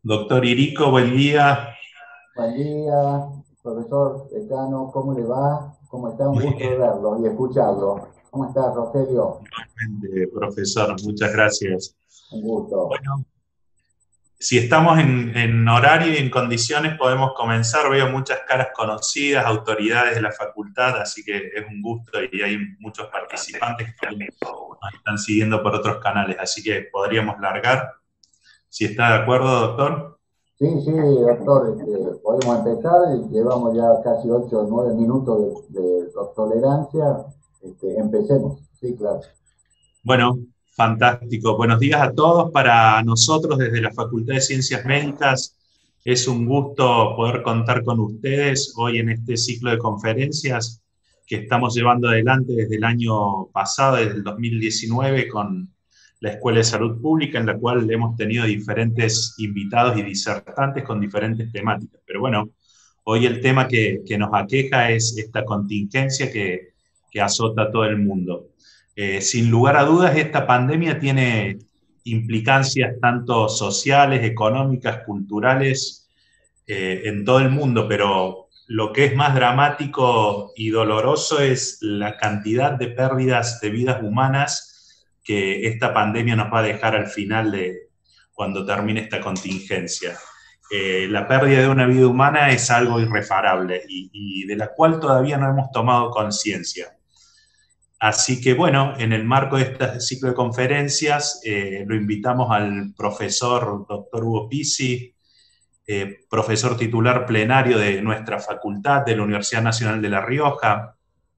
Doctor Irico, buen día. Buen día, profesor decano, ¿cómo le va? ¿Cómo está? Un Muy gusto de verlo y escucharlo. ¿Cómo está, Rogelio? bien, profesor, muchas gracias. Un gusto. Bueno, si estamos en horario y en condiciones, podemos comenzar. Veo muchas caras conocidas, autoridades de la facultad, así que es un gusto y hay muchos participantes que también nos están siguiendo por otros canales, así que podríamos largar. Si está de acuerdo, doctor. Sí, sí, doctor, podemos empezar. Llevamos ya casi 8 o 9 minutos de tolerancia. Empecemos. Sí, claro. Bueno, fantástico. Buenos días a todos. Para nosotros, desde la Facultad de Ciencias Médicas, es un gusto poder contar con ustedes hoy en este ciclo de conferencias que estamos llevando adelante desde el año pasado, desde el 2019, con la Escuela de Salud Pública, en la cual hemos tenido diferentes invitados y disertantes con diferentes temáticas. Pero bueno, hoy el tema que nos aqueja es esta contingencia que azota a todo el mundo. Sin lugar a dudas, esta pandemia tiene implicancias tanto sociales, económicas, culturales, en todo el mundo, pero lo que es más dramático y doloroso es la cantidad de pérdidas de vidas humanas que esta pandemia nos va a dejar al final de cuando termine esta contingencia. La pérdida de una vida humana es algo irreparable y de la cual todavía no hemos tomado conciencia. Así que bueno, en el marco de este ciclo de conferencias, lo invitamos al profesor doctor Hugo Pisi, profesor titular plenario de nuestra facultad de la Universidad Nacional de La Rioja,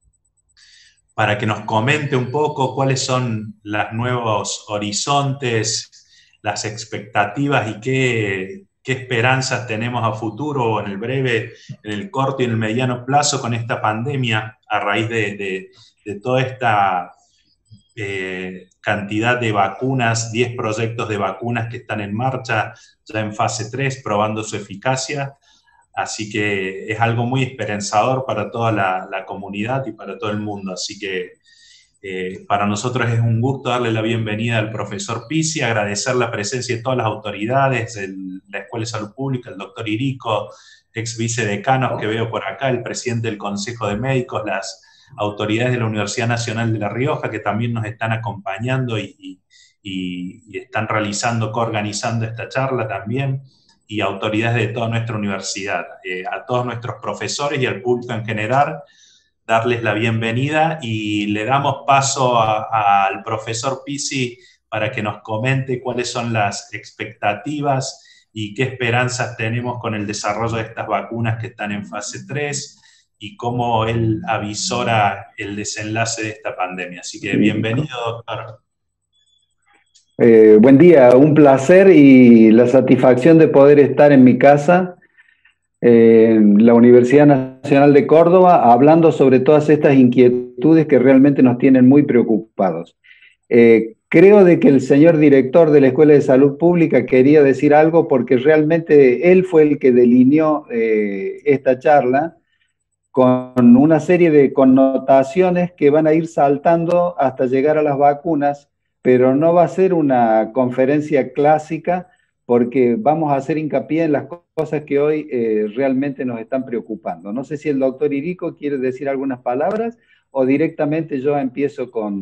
para que nos comente un poco cuáles son los nuevos horizontes, las expectativas y qué esperanzas tenemos a futuro o en el breve, en el corto y en el mediano plazo con esta pandemia a raíz de toda esta cantidad de vacunas, 10 proyectos de vacunas que están en marcha, ya en fase 3 probando su eficacia. Así que es algo muy esperanzador para toda la comunidad y para todo el mundo. Así que para nosotros es un gusto darle la bienvenida al profesor Pisi, agradecer la presencia de todas las autoridades de la Escuela de Salud Pública, el doctor Irico, ex vicedecanos que veo por acá, el presidente del Consejo de Médicos, las autoridades de la Universidad Nacional de La Rioja, que también nos están acompañando y están realizando, coorganizando esta charla también, y autoridades de toda nuestra universidad. A todos nuestros profesores y al público en general, darles la bienvenida y le damos paso al profesor Pisi para que nos comente cuáles son las expectativas y qué esperanzas tenemos con el desarrollo de estas vacunas que están en fase 3 y cómo él avisora el desenlace de esta pandemia. Así que bienvenido, doctor. Buen día, un placer y la satisfacción de poder estar en mi casa, en la Universidad Nacional de Córdoba, hablando sobre todas estas inquietudes que realmente nos tienen muy preocupados. Creo de que el señor director de la Escuela de Salud Pública quería decir algo porque realmente él fue el que delineó esta charla con una serie de connotaciones que van a ir saltando hasta llegar a las vacunas, pero no va a ser una conferencia clásica porque vamos a hacer hincapié en las cosas que hoy realmente nos están preocupando. No sé si el doctor Irico quiere decir algunas palabras o directamente yo empiezo con...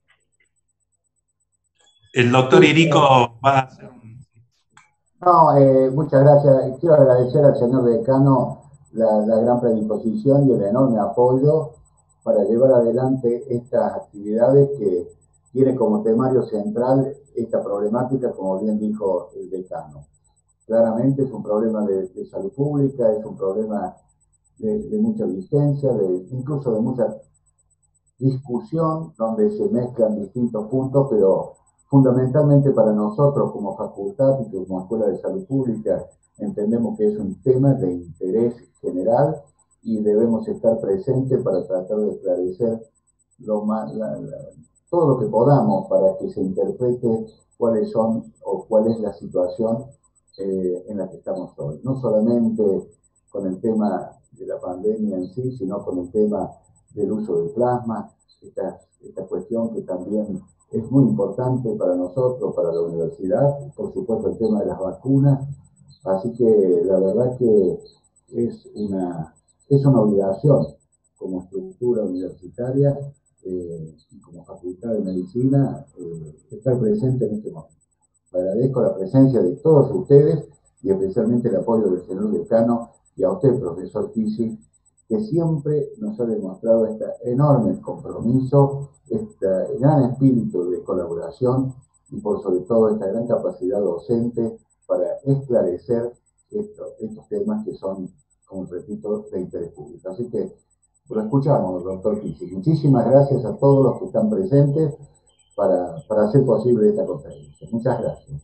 El doctor Sí, Irico va a hacer un... no, muchas gracias. Quiero agradecer al señor decano la gran predisposición y el enorme apoyo para llevar adelante estas actividades que tiene como temario central esta problemática, como bien dijo el decano. Claramente es un problema de salud pública, es un problema de mucha vigencia, incluso de mucha discusión, donde se mezclan distintos puntos, pero fundamentalmente para nosotros como facultad y como Escuela de Salud Pública entendemos que es un tema de interés general y debemos estar presentes para tratar de esclarecer lo más, todo lo que podamos para que se interprete cuáles son o cuál es la situación en la que estamos hoy. No solamente con el tema de la pandemia en sí, sino con el tema del uso del plasma, esta cuestión que también es muy importante para nosotros, para la universidad, por supuesto el tema de las vacunas Así que la verdad que es una obligación como estructura universitaria y como facultad de medicina estar presente en este momento. Agradezco la presencia de todos ustedes y especialmente el apoyo del señor decano y a usted, profesor Pisi, que siempre nos ha demostrado este enorme compromiso, este gran espíritu de colaboración y por sobre todo esta gran capacidad docente para esclarecer estos temas que son, como repito, de interés público. Así que lo escuchamos, doctor Pisi. Muchísimas gracias a todos los que están presentes para hacer posible esta conferencia. Muchas gracias.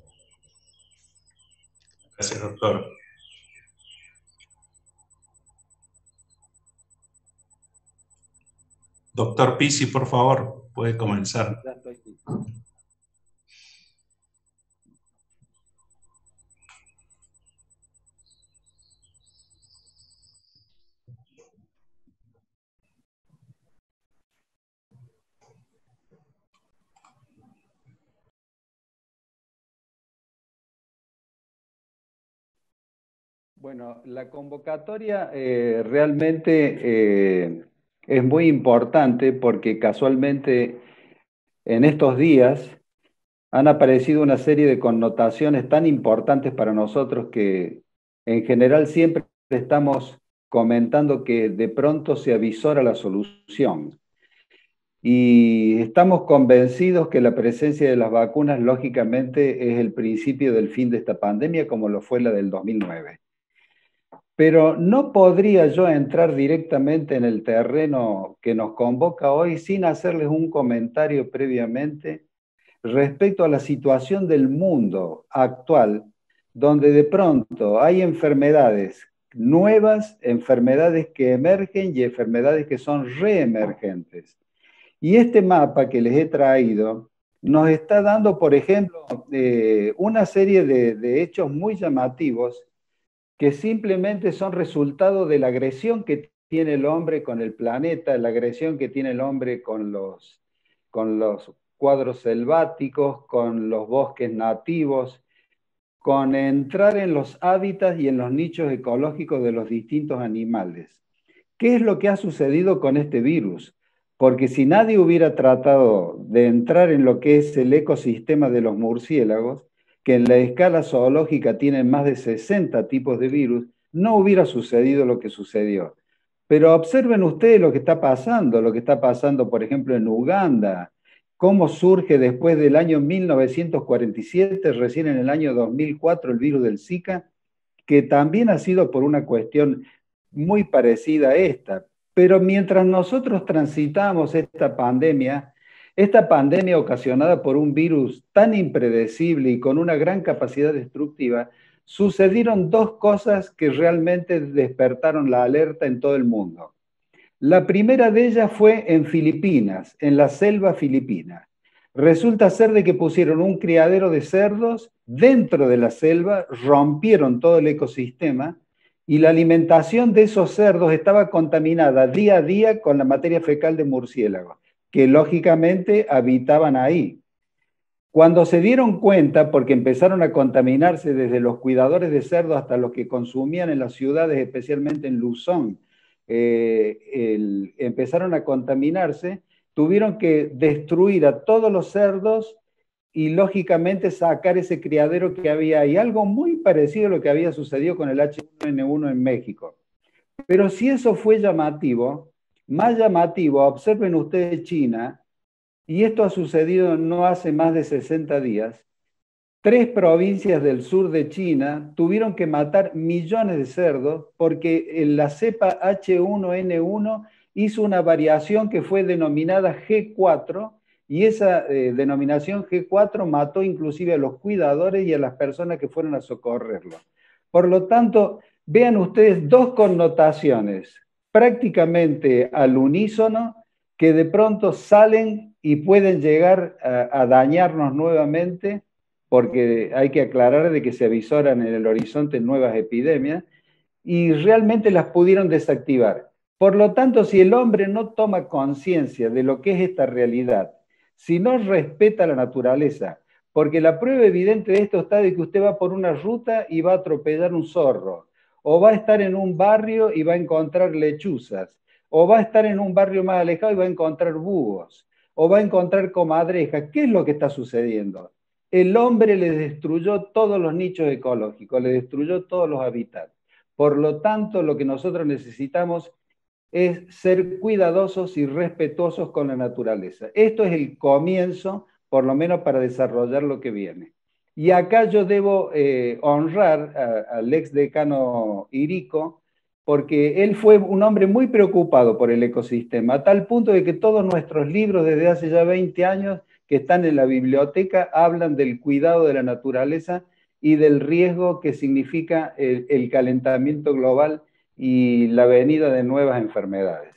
Gracias, doctor. Doctor Pisi, por favor, puede comenzar. Bueno, la convocatoria realmente es muy importante porque casualmente en estos días han aparecido una serie de connotaciones tan importantes para nosotros que en general siempre estamos comentando que de pronto se avisora la solución. Y estamos convencidos que la presencia de las vacunas, lógicamente, es el principio del fin de esta pandemia, como lo fue la del 2009. Pero no podría yo entrar directamente en el terreno que nos convoca hoy sin hacerles un comentario previamente respecto a la situación del mundo actual, donde de pronto hay enfermedades nuevas, enfermedades que emergen y enfermedades que son reemergentes. Y este mapa que les he traído nos está dando, por ejemplo, una serie de hechos muy llamativos que simplemente son resultado de la agresión que tiene el hombre con el planeta, la agresión que tiene el hombre con los cuadros selváticos, con los bosques nativos, con entrar en los hábitats y en los nichos ecológicos de los distintos animales. ¿Qué es lo que ha sucedido con este virus? Porque si nadie hubiera tratado de entrar en lo que es el ecosistema de los murciélagos, que en la escala zoológica tienen más de 60 tipos de virus, no hubiera sucedido lo que sucedió. Pero observen ustedes lo que está pasando, por ejemplo, en Uganda, cómo surge después del año 1947, recién en el año 2004, el virus del Zika, que también ha sido por una cuestión muy parecida a esta. Pero mientras nosotros transitamos esta pandemia ocasionada por un virus tan impredecible y con una gran capacidad destructiva, sucedieron dos cosas que realmente despertaron la alerta en todo el mundo. La primera de ellas fue en Filipinas, en la selva filipina. Resulta ser de que pusieron un criadero de cerdos dentro de la selva, rompieron todo el ecosistema y la alimentación de esos cerdos estaba contaminada día a día con la materia fecal de murciélagos, que lógicamente habitaban ahí. Cuando se dieron cuenta, porque empezaron a contaminarse desde los cuidadores de cerdos hasta los que consumían en las ciudades, especialmente en Luzón, empezaron a contaminarse, tuvieron que destruir a todos los cerdos y lógicamente sacar ese criadero que había ahí, algo muy parecido a lo que había sucedido con el H1N1 en México. Pero si eso fue llamativo, más llamativo, observen ustedes China, y esto ha sucedido no hace más de 60 días, 3 provincias del sur de China tuvieron que matar millones de cerdos porque la cepa H1N1 hizo una variación que fue denominada G4 y esa denominación G4 mató inclusive a los cuidadores y a las personas que fueron a socorrerlo. Por lo tanto, vean ustedes dos connotaciones prácticamente al unísono que de pronto salen y pueden llegar a dañarnos nuevamente, porque hay que aclarar de que se avisoran en el horizonte nuevas epidemias, y realmente las pudieron desactivar. Por lo tanto, si el hombre no toma conciencia de lo que es esta realidad, si no respeta la naturaleza, porque la prueba evidente de esto está de que usted va por una ruta y va a atropellar un zorro, o va a estar en un barrio y va a encontrar lechuzas, o va a estar en un barrio más alejado y va a encontrar búhos, o va a encontrar comadrejas. ¿Qué es lo que está sucediendo? El hombre le destruyó todos los nichos ecológicos, le destruyó todos los hábitats. Por lo tanto, lo que nosotros necesitamos es ser cuidadosos y respetuosos con la naturaleza. Esto es el comienzo, por lo menos para desarrollar lo que viene. Y acá yo debo honrar al ex decano Irico, porque él fue un hombre muy preocupado por el ecosistema, a tal punto de que todos nuestros libros desde hace ya 20 años que están en la biblioteca hablan del cuidado de la naturaleza y del riesgo que significa el calentamiento global y la venida de nuevas enfermedades.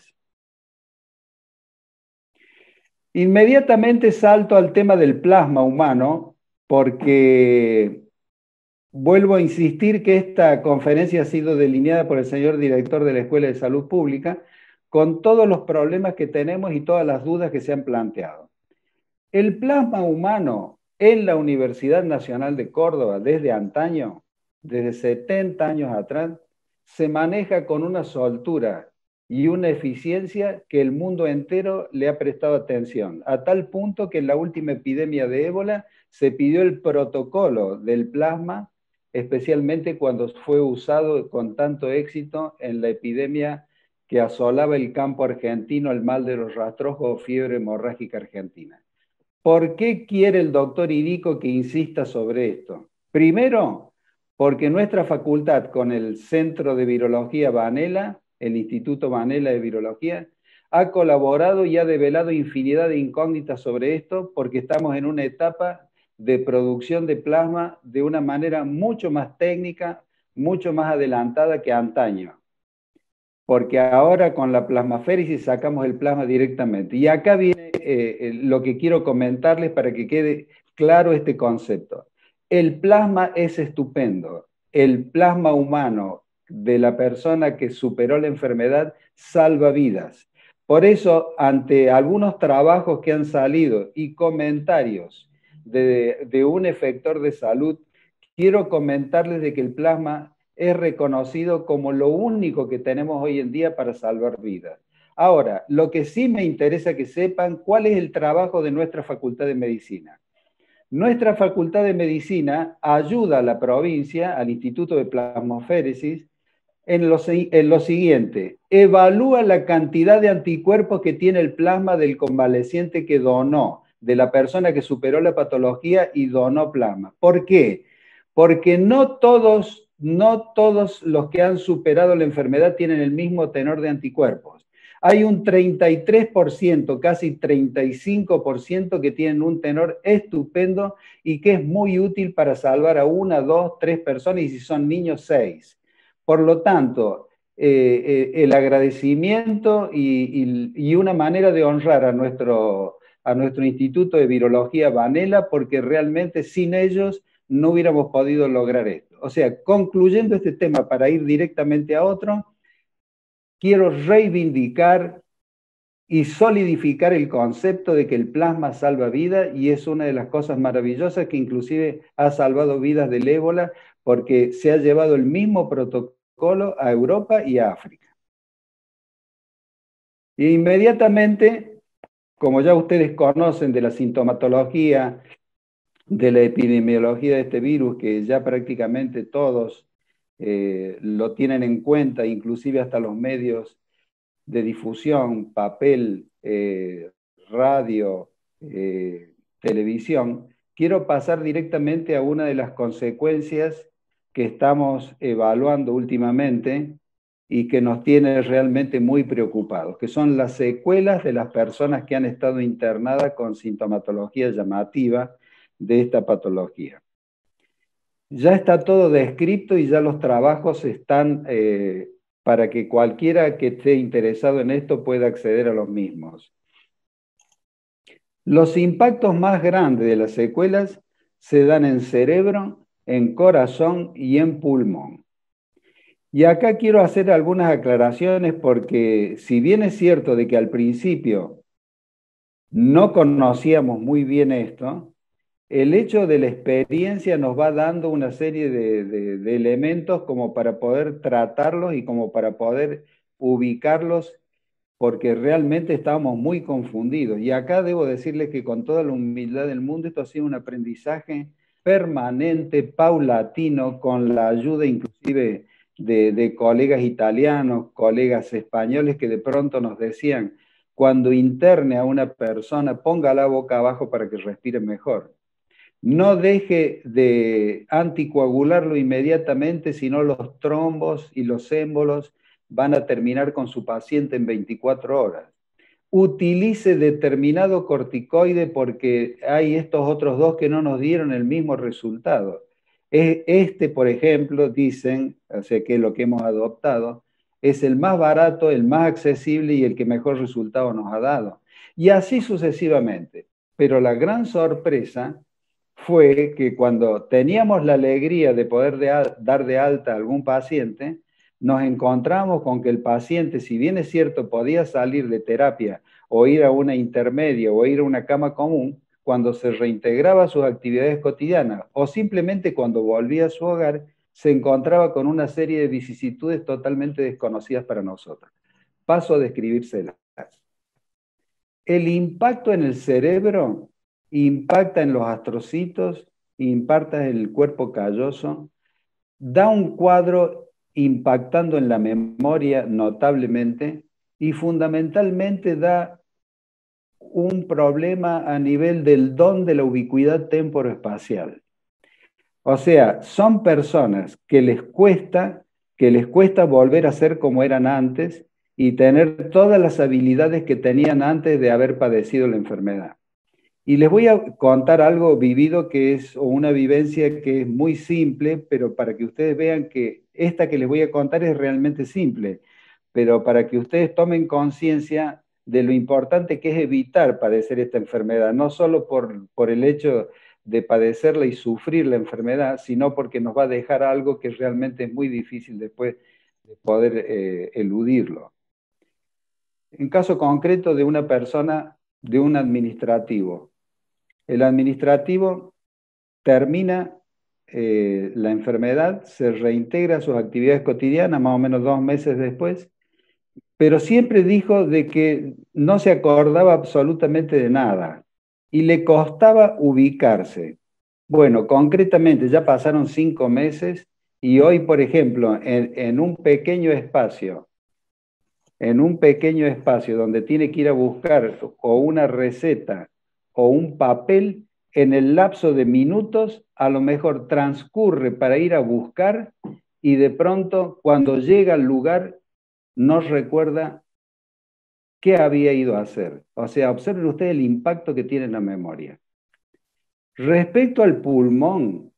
Inmediatamente salto al tema del plasma humano, porque vuelvo a insistir que esta conferencia ha sido delineada por el señor director de la Escuela de Salud Pública, con todos los problemas que tenemos y todas las dudas que se han planteado. El plasma humano en la Universidad Nacional de Córdoba, desde antaño, desde 70 años atrás, se maneja con una soltura y una eficiencia que el mundo entero le ha prestado atención, a tal punto que en la última epidemia de ébola se pidió el protocolo del plasma, especialmente cuando fue usado con tanto éxito en la epidemia que asolaba el campo argentino, el mal de los rastrojos o fiebre hemorrágica argentina. ¿Por qué quiere el doctor Irico que insista sobre esto? Primero, porque nuestra facultad con el Centro de Virología Vanela, el Instituto Vanela de Virología, ha colaborado y ha develado infinidad de incógnitas sobre esto, porque estamos en una etapa de producción de plasma de una manera mucho más técnica, mucho más adelantada que antaño. Porque ahora con la plasmaféresis sacamos el plasma directamente. Y acá viene lo que quiero comentarles para que quede claro este concepto. El plasma es estupendo. El plasma humano de la persona que superó la enfermedad salva vidas. Por eso, ante algunos trabajos que han salido y comentarios de un efector de salud, quiero comentarles de que el plasma es reconocido como lo único que tenemos hoy en día para salvar vidas. Ahora, lo que sí me interesa que sepan cuál es el trabajo de nuestra Facultad de Medicina. Nuestra Facultad de Medicina ayuda a la provincia, al Instituto de Plasmaféresis, en lo siguiente: evalúa la cantidad de anticuerpos que tiene el plasma del convaleciente que donó, de la persona que superó la patología y donó plasma. ¿Por qué? Porque no todos los que han superado la enfermedad tienen el mismo tenor de anticuerpos. Hay un 33%, casi 35% que tienen un tenor estupendo y que es muy útil para salvar a 1, 2, 3 personas, y si son niños, 6. Por lo tanto, el agradecimiento y una manera de honrar a nuestro Instituto de Virología Vanela, porque realmente sin ellos no hubiéramos podido lograr esto. O sea, concluyendo este tema para ir directamente a otro, quiero reivindicar y solidificar el concepto de que el plasma salva vida, y es una de las cosas maravillosas que inclusive ha salvado vidas del ébola, porque se ha llevado el mismo protocolo a Europa y a África. E inmediatamente, como ya ustedes conocen de la sintomatología, de la epidemiología de este virus, que ya prácticamente todos lo tienen en cuenta, inclusive hasta los medios de difusión, papel, radio, televisión, quiero pasar directamente a una de las consecuencias que estamos evaluando últimamente y que nos tiene realmente muy preocupados, que son las secuelas de las personas que han estado internadas con sintomatología llamativa de esta patología. Ya está todo descrito y ya los trabajos están para que cualquiera que esté interesado en esto pueda acceder a los mismos. Los impactos más grandes de las secuelas se dan en cerebro, en corazón y en pulmón. Y acá quiero hacer algunas aclaraciones, porque si bien es cierto de que al principio no conocíamos muy bien esto, el hecho de la experiencia nos va dando una serie de elementos como para poder tratarlos y como para poder ubicarlos, porque realmente estábamos muy confundidos. Y acá debo decirles que con toda la humildad del mundo, esto ha sido un aprendizaje permanente, paulatino, con la ayuda inclusive de colegas italianos, colegas españoles que de pronto nos decían, cuando interne a una persona, ponga la boca abajo para que respire mejor. No deje de anticoagularlo inmediatamente, sino los trombos y los émbolos van a terminar con su paciente en 24 horas. Utilice determinado corticoide porque hay estos otros dos que no nos dieron el mismo resultado. Este, por ejemplo, dicen, o sea que lo que hemos adoptado, es el más barato, el más accesible y el que mejor resultado nos ha dado. Y así sucesivamente. Pero la gran sorpresa fue que cuando teníamos la alegría de poder dar de alta a algún paciente, nos encontramos con que el paciente, si bien es cierto, podía salir de terapia o ir a una intermedia o ir a una cama común, cuando se reintegraba a sus actividades cotidianas o simplemente cuando volvía a su hogar, se encontraba con una serie de vicisitudes totalmente desconocidas para nosotros. Paso a describírselas. El impacto en el cerebro impacta en los astrocitos, impacta en el cuerpo calloso, da un cuadro impactando en la memoria notablemente y fundamentalmente da un problema a nivel del don de la ubicuidad temporoespacial. O sea, son personas que les cuesta volver a ser como eran antes y tener todas las habilidades que tenían antes de haber padecido la enfermedad. Y les voy a contar algo vivido que es una vivencia que es muy simple, pero para que ustedes vean que esta que les voy a contar es realmente simple, pero para que ustedes tomen conciencia de lo importante que es evitar padecer esta enfermedad, no solo por el hecho de padecerla y sufrir la enfermedad, sino porque nos va a dejar algo que realmente es muy difícil después de poder eludirlo. En caso concreto de una persona, de un administrativo. El administrativo termina la enfermedad, se reintegra a sus actividades cotidianas más o menos 2 meses después, pero siempre dijo de que no se acordaba absolutamente de nada y le costaba ubicarse. Bueno, concretamente ya pasaron 5 meses y hoy, por ejemplo, en un pequeño espacio donde tiene que ir a buscar o una receta o un papel, en el lapso de minutos a lo mejor transcurre para ir a buscar y de pronto cuando llega al lugar no recuerda qué había ido a hacer. O sea, observen ustedes el impacto que tiene en la memoria. Respecto al pulmón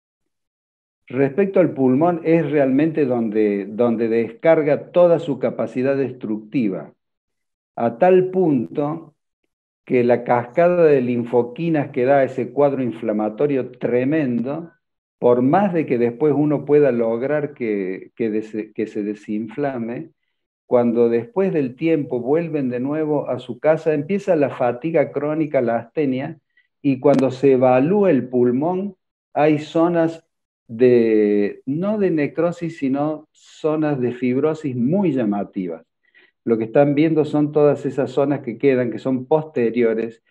es realmente donde descarga toda su capacidad destructiva, a tal punto que la cascada de linfoquinas que da ese cuadro inflamatorio tremendo, por más de que después uno pueda lograr que se desinflame, cuando después del tiempo vuelven de nuevo a su casa, empieza la fatiga crónica, la astenia, y cuando se evalúa el pulmón, hay zonas no de necrosis, sino zonas de fibrosis muy llamativas. Lo que están viendo son todas esas zonas que quedan, que son posteriores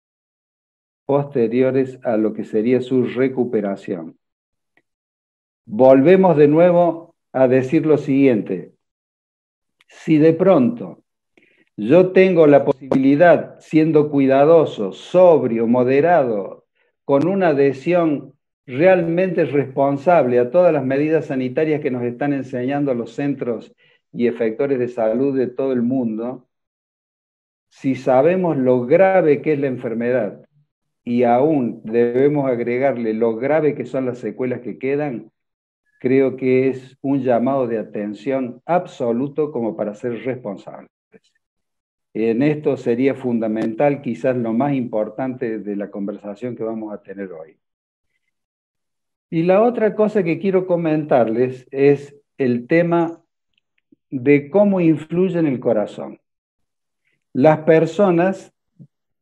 a lo que sería su recuperación. Volvemos de nuevo a decir lo siguiente. Si de pronto yo tengo la posibilidad, siendo cuidadoso, sobrio, moderado, con una adhesión realmente responsable a todas las medidas sanitarias que nos están enseñando los centros y efectores de salud de todo el mundo, si sabemos lo grave que es la enfermedad y aún debemos agregarle lo grave que son las secuelas que quedan, creo que es un llamado de atención absoluto como para ser responsables. En esto sería fundamental, quizás lo más importante de la conversación que vamos a tener hoy. Y la otra cosa que quiero comentarles es el tema de cómo influye en el corazón. Las personas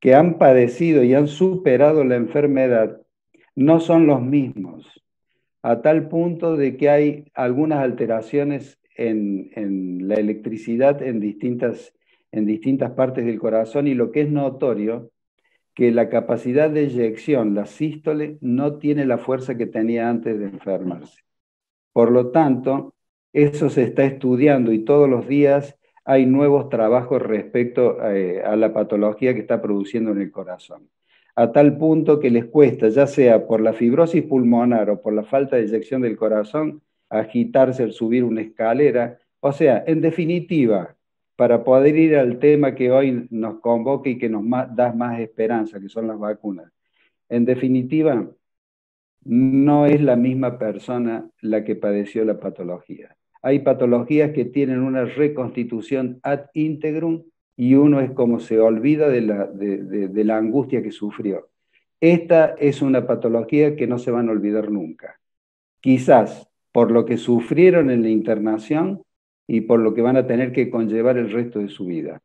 que han padecido y han superado la enfermedad no son los mismos, a tal punto de que hay algunas alteraciones en la electricidad en distintas partes del corazón, y lo que es notorio, que la capacidad de eyección, la sístole, no tiene la fuerza que tenía antes de enfermarse. Por lo tanto, eso se está estudiando y todos los días hay nuevos trabajos respecto a la patología que está produciendo en el corazón. A tal punto que les cuesta, ya sea por la fibrosis pulmonar o por la falta de eyección del corazón, agitarse al subir una escalera. O sea, en definitiva, para poder ir al tema que hoy nos convoca y que nos da más esperanza, que son las vacunas. En definitiva, no es la misma persona la que padeció la patología. Hay patologías que tienen una reconstitución ad integrum y uno es como se olvida de la angustia que sufrió. Esta es una patología que no se van a olvidar nunca. Quizás por lo que sufrieron en la internación y por lo que van a tener que conllevar el resto de su vida.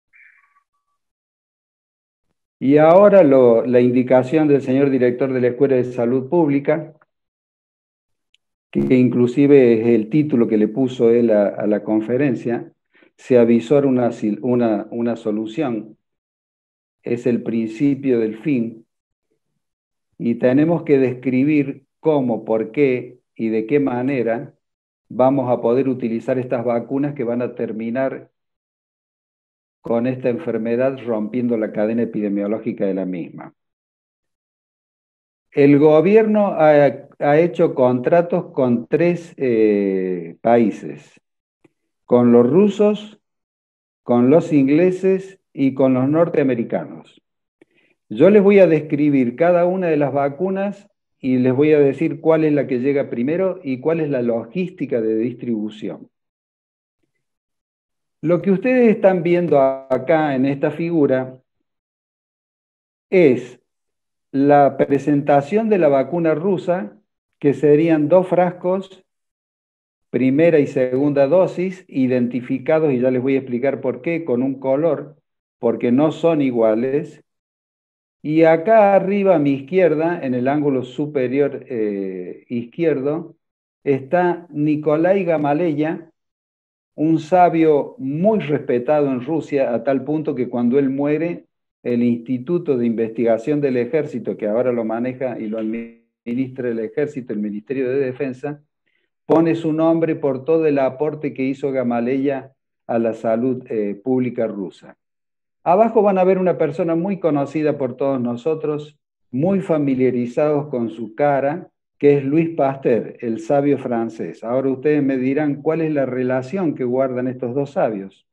Y ahora la indicación del señor director de la Escuela de Salud Pública, que inclusive es el título que le puso él a la conferencia, se avisora una solución, es el principio del fin, y tenemos que describir cómo, por qué y de qué manera vamos a poder utilizar estas vacunas que van a terminar con esta enfermedad rompiendo la cadena epidemiológica de la misma. El gobierno ha hecho contratos con 3 países, con los rusos, con los ingleses y con los norteamericanos. Yo les voy a describir cada una de las vacunas y les voy a decir cuál es la que llega primero y cuál es la logística de distribución. Lo que ustedes están viendo acá en esta figura es la presentación de la vacuna rusa, que serían 2 frascos, primera y segunda dosis, identificados, y ya les voy a explicar por qué, con un color, porque no son iguales. Y acá arriba a mi izquierda, en el ángulo superior izquierdo, está Nikolai Gamaleya, un sabio muy respetado en Rusia, a tal punto que cuando él muere, el Instituto de Investigación del Ejército, que ahora lo maneja y lo administra el Ejército, el Ministerio de Defensa, pone su nombre por todo el aporte que hizo Gamaleya a la salud pública rusa. Abajo van a ver una persona muy conocida por todos nosotros, muy familiarizados con su cara, que es Louis Pasteur, el sabio francés. Ahora ustedes me dirán cuál es la relación que guardan estos 2 sabios.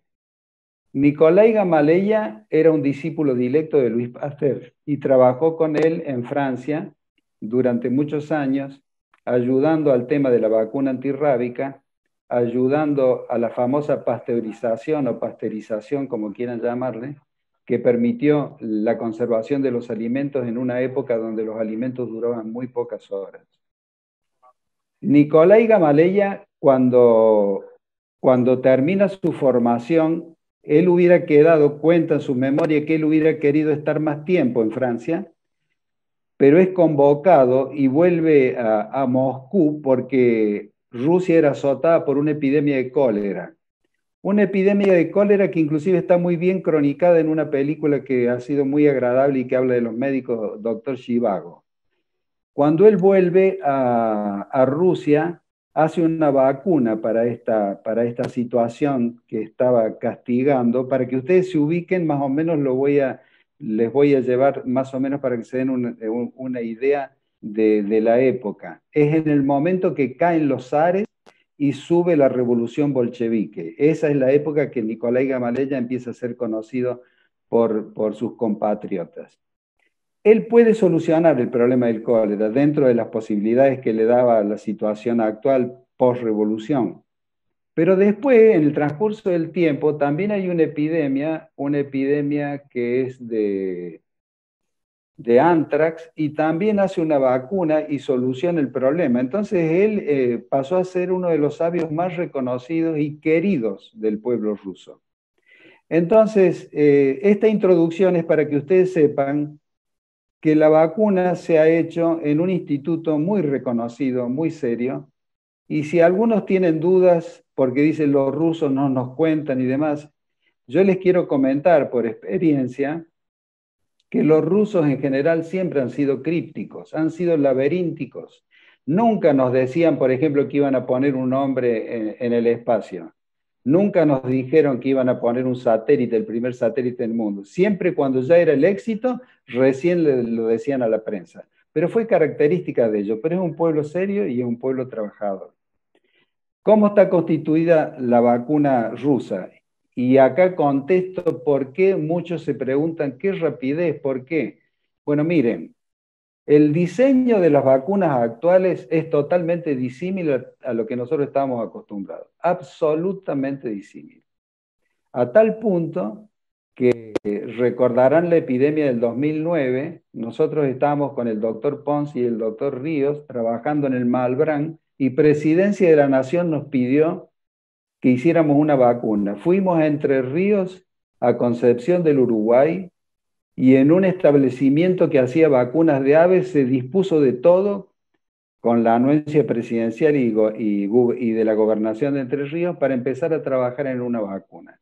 Nikolai Gamaleya era un discípulo directo de Louis Pasteur y trabajó con él en Francia durante muchos años, ayudando al tema de la vacuna antirrábica, ayudando a la famosa pasteurización o pasteurización, como quieran llamarle, que permitió la conservación de los alimentos en una época donde los alimentos duraban muy pocas horas. Nikolai Gamaleya, cuando termina su formación, él hubiera quedado, cuenta en su memoria, que él hubiera querido estar más tiempo en Francia, pero es convocado y vuelve a Moscú porque Rusia era azotada por una epidemia de cólera. Una epidemia de cólera que inclusive está muy bien cronicada en una película que ha sido muy agradable y que habla de los médicos, Dr. Zhivago. Cuando él vuelve a Rusia, hace una vacuna para esta situación que estaba castigando. Para que ustedes se ubiquen, más o menos les voy a llevar más o menos para que se den una idea de la época. Es en el momento que caen los zares y sube la revolución bolchevique. Esa es la época que Nikolai Gamaleya empieza a ser conocido por sus compatriotas. Él puede solucionar el problema del cólera dentro de las posibilidades que le daba la situación actual post-revolución. Pero después, en el transcurso del tiempo, también hay una epidemia que es de anthrax, y también hace una vacuna y soluciona el problema. Entonces él pasó a ser uno de los sabios más reconocidos y queridos del pueblo ruso. Entonces, esta introducción es para que ustedes sepan que la vacuna se ha hecho en un instituto muy reconocido, muy serio, y si algunos tienen dudas porque dicen los rusos no nos cuentan y demás, yo les quiero comentar por experiencia que los rusos en general siempre han sido crípticos, han sido laberínticos. Nunca nos decían, por ejemplo, que iban a poner un hombre en el espacio. Nunca nos dijeron que iban a poner un satélite, el primer satélite del mundo. Siempre cuando ya era el éxito, recién lo decían a la prensa. Pero fue característica de ellos. Pero es un pueblo serio y es un pueblo trabajador. ¿Cómo está constituida la vacuna rusa? Y acá contesto por qué muchos se preguntan qué rapidez, por qué. Bueno, miren, el diseño de las vacunas actuales es totalmente disímil a lo que nosotros estamos acostumbrados, absolutamente disímil. A tal punto que recordarán la epidemia del 2009, nosotros estábamos con el doctor Pons y el doctor Ríos trabajando en el Malbrán y Presidencia de la Nación nos pidió que hiciéramos una vacuna. Fuimos a Entre Ríos, a Concepción del Uruguay, y en un establecimiento que hacía vacunas de aves se dispuso de todo con la anuencia presidencial y de la gobernación de Entre Ríos para empezar a trabajar en una vacuna.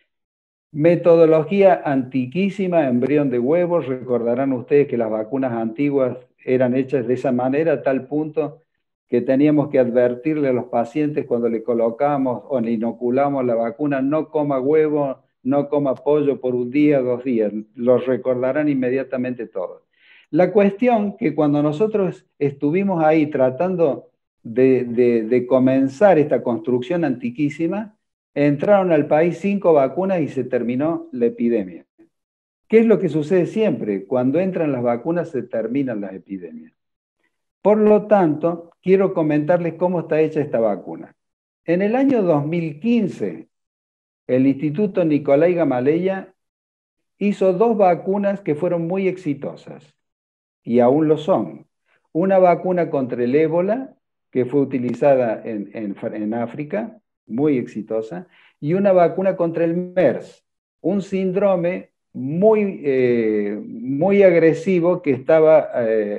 Metodología antiquísima, embrión de huevos. Recordarán ustedes que las vacunas antiguas eran hechas de esa manera, a tal punto que teníamos que advertirle a los pacientes cuando le colocamos o le inoculamos la vacuna, no coma huevo, no coma pollo por un día, 2 días. Los recordarán inmediatamente todos. La cuestión que cuando nosotros estuvimos ahí tratando de comenzar esta construcción antiquísima, entraron al país 5 vacunas y se terminó la epidemia. ¿Qué es lo que sucede siempre? Cuando entran las vacunas se terminan las epidemias. Por lo tanto, quiero comentarles cómo está hecha esta vacuna. En el año 2015, el Instituto Nicolai Gamaleya hizo 2 vacunas que fueron muy exitosas, y aún lo son. Una vacuna contra el ébola, que fue utilizada en África, muy exitosa, y una vacuna contra el MERS, un síndrome muy agresivo que estaba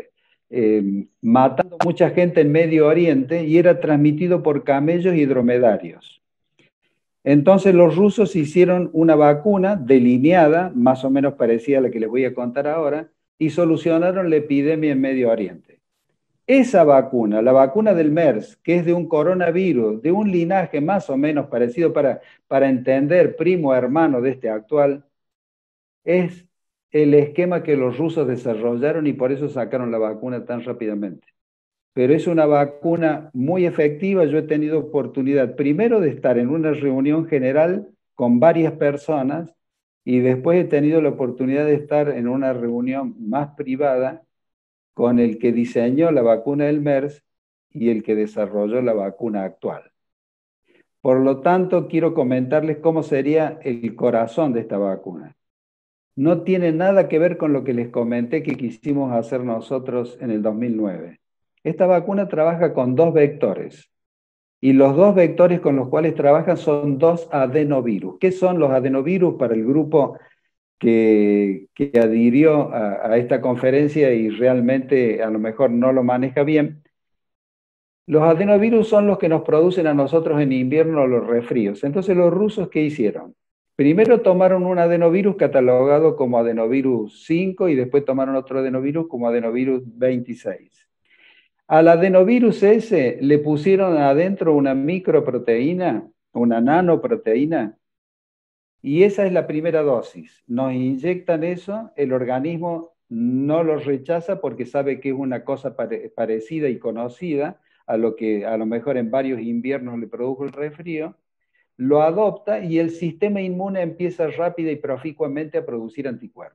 matando mucha gente en Medio Oriente y era transmitido por camellos y dromedarios. Entonces los rusos hicieron una vacuna delineada, más o menos parecida a la que les voy a contar ahora, y solucionaron la epidemia en Medio Oriente. Esa vacuna, la vacuna del MERS, que es de un coronavirus, de un linaje más o menos parecido para entender, primo hermano de este actual, es el esquema que los rusos desarrollaron y por eso sacaron la vacuna tan rápidamente. Pero es una vacuna muy efectiva. Yo he tenido oportunidad primero de estar en una reunión general con varias personas y después he tenido la oportunidad de estar en una reunión más privada con el que diseñó la vacuna del MERS y el que desarrolló la vacuna actual. Por lo tanto, quiero comentarles cómo sería el corazón de esta vacuna. No tiene nada que ver con lo que les comenté que quisimos hacer nosotros en el 2009. Esta vacuna trabaja con 2 vectores y los 2 vectores con los cuales trabajan son 2 adenovirus. ¿Qué son los adenovirus para el grupo que adhirió a esta conferencia y realmente a lo mejor no lo maneja bien? Los adenovirus son los que nos producen a nosotros en invierno los resfríos. Entonces los rusos, ¿qué hicieron? Primero tomaron un adenovirus catalogado como adenovirus 5 y después tomaron otro adenovirus como adenovirus 26. Al adenovirus ese le pusieron adentro una microproteína, una nanoproteína, y esa es la primera dosis. Nos inyectan eso, el organismo no lo rechaza porque sabe que es una cosa parecida y conocida a lo que a lo mejor en varios inviernos le produjo el resfrío, lo adopta y el sistema inmune empieza rápida y proficuamente a producir anticuerpos.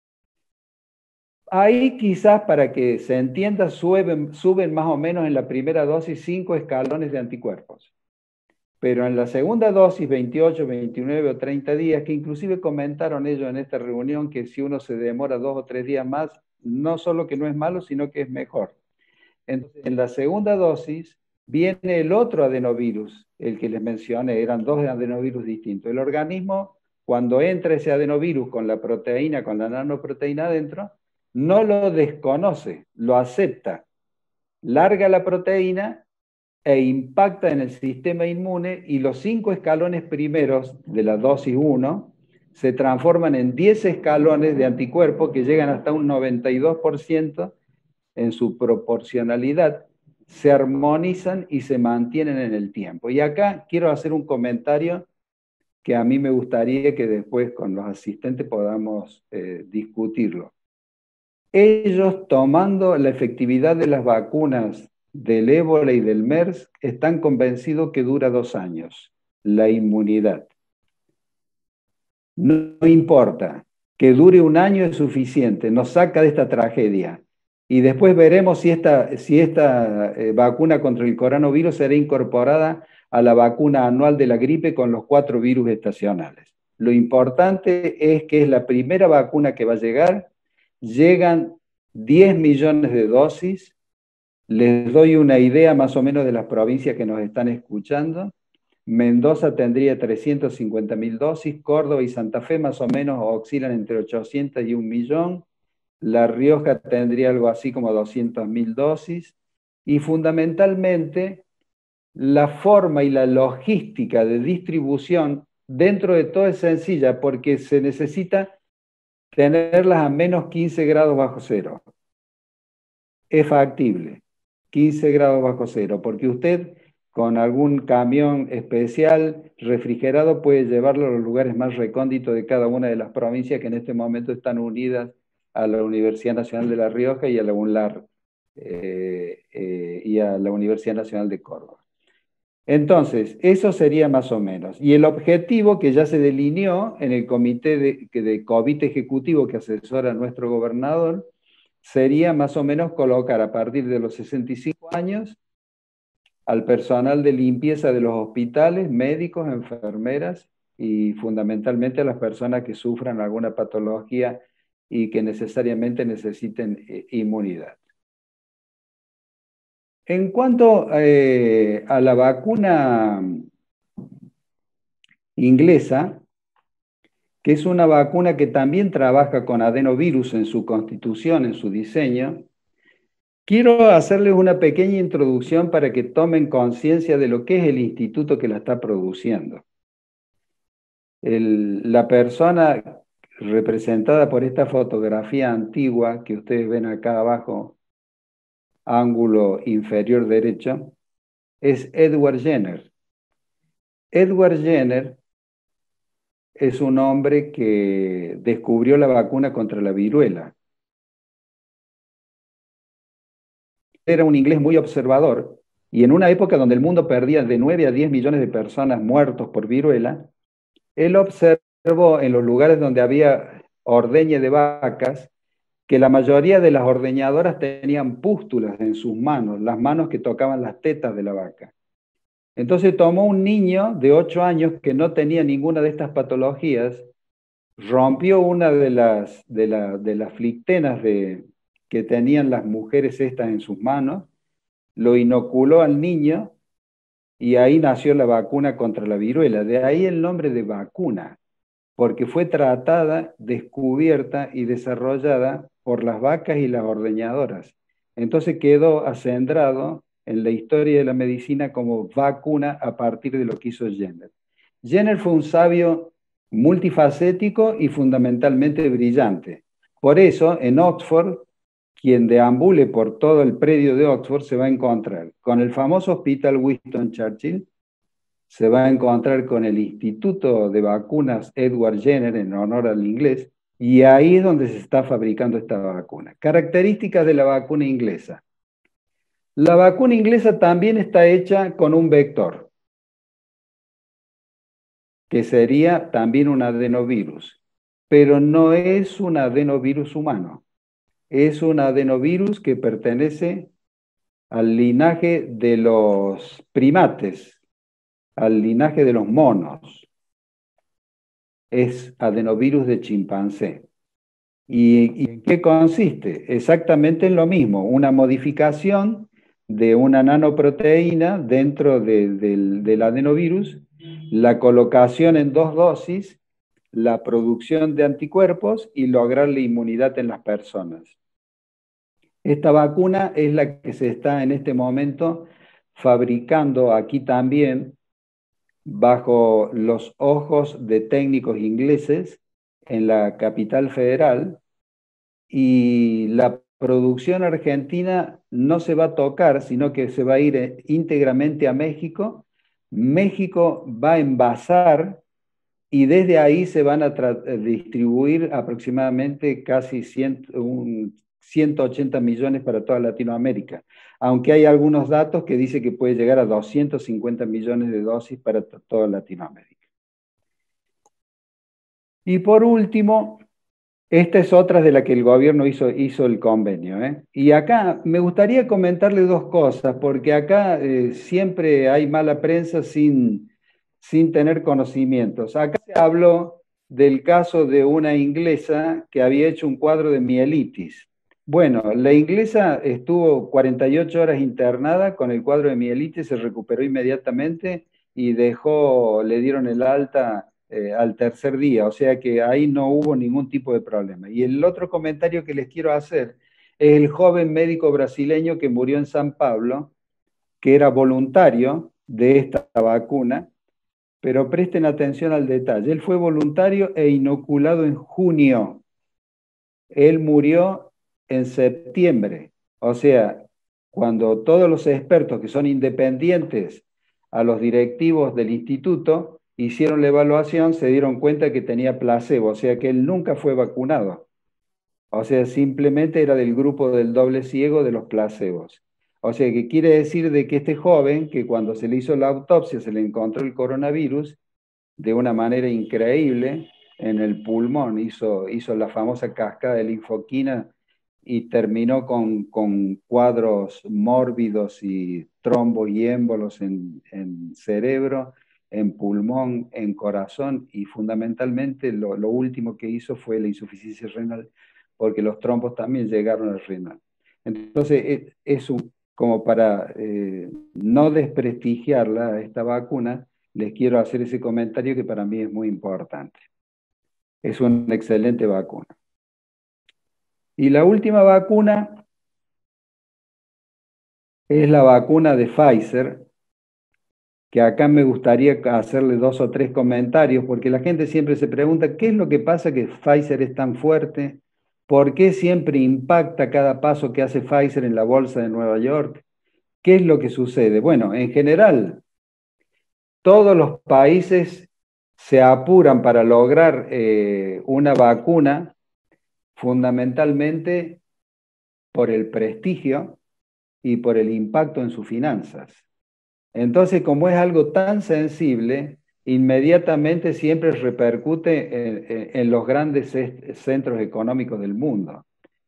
Ahí quizás para que se entienda suben más o menos en la primera dosis 5 escalones de anticuerpos. Pero en la segunda dosis, 28, 29 o 30 días, que inclusive comentaron ellos en esta reunión que si uno se demora 2 o 3 días más, no solo que no es malo, sino que es mejor. Entonces, en la segunda dosis viene el otro adenovirus, el que les mencioné, eran 2 adenovirus distintos. El organismo, cuando entra ese adenovirus con la proteína, con la nanoproteína adentro, no lo desconoce, lo acepta, larga la proteína e impacta en el sistema inmune, y los 5 escalones primeros de la dosis 1 se transforman en 10 escalones de anticuerpos que llegan hasta un 92% en su proporcionalidad, se armonizan y se mantienen en el tiempo. Y acá quiero hacer un comentario que a mí me gustaría que después con los asistentes podamos discutirlo. Ellos, tomando la efectividad de las vacunas del ébola y del MERS, están convencidos que dura 2 años, la inmunidad. No importa, que dure 1 año es suficiente, nos saca de esta tragedia. Y después veremos si esta vacuna contra el coronavirus será incorporada a la vacuna anual de la gripe con los 4 virus estacionales. Lo importante es que es la primera vacuna que va a llegar. Llegan 10 millones de dosis. Les doy una idea más o menos de las provincias que nos están escuchando. Mendoza tendría 350.000 dosis, Córdoba y Santa Fe más o menos oscilan entre 800 y 1 millón, La Rioja tendría algo así como 200.000 dosis, y fundamentalmente la forma y la logística de distribución dentro de todo es sencilla, porque se necesita tenerlas a menos 15 grados bajo cero. Es factible, 15 grados bajo cero, porque usted con algún camión especial refrigerado puede llevarlo a los lugares más recónditos de cada una de las provincias que en este momento están unidas a la Universidad Nacional de La Rioja y a la UNLAR y a la Universidad Nacional de Córdoba. Entonces, eso sería más o menos. Y el objetivo que ya se delineó en el comité de COVID ejecutivo que asesora a nuestro gobernador sería más o menos colocar a partir de los 65 años al personal de limpieza de los hospitales, médicos, enfermeras y fundamentalmente a las personas que sufran alguna patología y que necesariamente necesiten inmunidad. En cuanto a la vacuna inglesa, que es una vacuna que también trabaja con adenovirus en su constitución, en su diseño, quiero hacerles una pequeña introducción para que tomen conciencia de lo que es el instituto que la está produciendo. La persona representada por esta fotografía antigua que ustedes ven acá abajo, ángulo inferior derecho, es Edward Jenner. Edward Jenner es un hombre que descubrió la vacuna contra la viruela. Era un inglés muy observador, y en una época donde el mundo perdía de 9 a 10 millones de personas muertos por viruela, él observó en los lugares donde había ordeñe de vacas que la mayoría de las ordeñadoras tenían pústulas en sus manos, las manos que tocaban las tetas de la vaca. Entonces tomó un niño de 8 años que no tenía ninguna de estas patologías, rompió una de las flictenas que tenían las mujeres estas en sus manos, lo inoculó al niño y ahí nació la vacuna contra la viruela. De ahí el nombre de vacuna, porque fue tratada, descubierta y desarrollada por las vacas y las ordeñadoras. Entonces quedó acendrado en la historia de la medicina como vacuna a partir de lo que hizo Jenner. Jenner fue un sabio multifacético y fundamentalmente brillante. Por eso, en Oxford, quien deambule por todo el predio de Oxford se va a encontrar con el famoso Hospital Winston Churchill, se va a encontrar con el Instituto de Vacunas Edward Jenner, en honor al inglés, y ahí es donde se está fabricando esta vacuna. Características de la vacuna inglesa. La vacuna inglesa también está hecha con un vector, que sería también un adenovirus, pero no es un adenovirus humano, es un adenovirus que pertenece al linaje de los primates, al linaje de los monos. Es adenovirus de chimpancé. ¿Y en qué consiste? Exactamente en lo mismo, una modificación de una nanoproteína dentro del adenovirus, la colocación en 2 dosis la producción de anticuerpos y lograr la inmunidad en las personas. Esta vacuna es la que se está en este momento fabricando aquí también bajo los ojos de técnicos ingleses en la capital federal, y la producción argentina no se va a tocar, sino que se va a ir íntegramente a México. México va a envasar y desde ahí se van a distribuir aproximadamente casi 180 millones para toda Latinoamérica, aunque hay algunos datos que dicen que puede llegar a 250 millones de dosis para toda Latinoamérica. Y por último, esta es otra de la que el gobierno hizo el convenio, ¿eh? Y acá me gustaría comentarle dos cosas, porque acá siempre hay mala prensa sin tener conocimientos. Acá se habló del caso de una inglesa que había hecho un cuadro de mielitis. Bueno, la inglesa estuvo 48 horas internada con el cuadro de mielitis, se recuperó inmediatamente y le dieron el alta al tercer día, o sea que ahí no hubo ningún tipo de problema. Y el otro comentario que les quiero hacer es el joven médico brasileño que murió en San Pablo, que era voluntario de esta vacuna, pero presten atención al detalle. Él fue voluntario e inoculado en junio. Él murió en septiembre. O sea, cuando todos los expertos que son independientes a los directivos del instituto hicieron la evaluación, se dieron cuenta que tenía placebo, o sea que él nunca fue vacunado. O sea, simplemente era del grupo del doble ciego de los placebos. O sea, que quiere decir de que este joven, que cuando se le hizo la autopsia se le encontró el coronavirus de una manera increíble en el pulmón, hizo la famosa cascada de linfoquina y terminó con cuadros mórbidos y trombos y émbolos en cerebro, en pulmón, en corazón, y fundamentalmente lo último que hizo fue la insuficiencia renal, porque los trombos también llegaron al renal. Entonces, como para no desprestigiarla, esta vacuna, les quiero hacer ese comentario que para mí es muy importante. Es una excelente vacuna. Y la última vacuna es la vacuna de Pfizer, que acá me gustaría hacerle 2 o 3 comentarios, porque la gente siempre se pregunta, ¿qué es lo que pasa que Pfizer es tan fuerte? ¿Por qué siempre impacta cada paso que hace Pfizer en la bolsa de Nueva York? ¿Qué es lo que sucede? Bueno, en general, todos los países se apuran para lograr una vacuna, fundamentalmente por el prestigio y por el impacto en sus finanzas. Entonces, como es algo tan sensible, inmediatamente siempre repercute en los grandes centros económicos del mundo.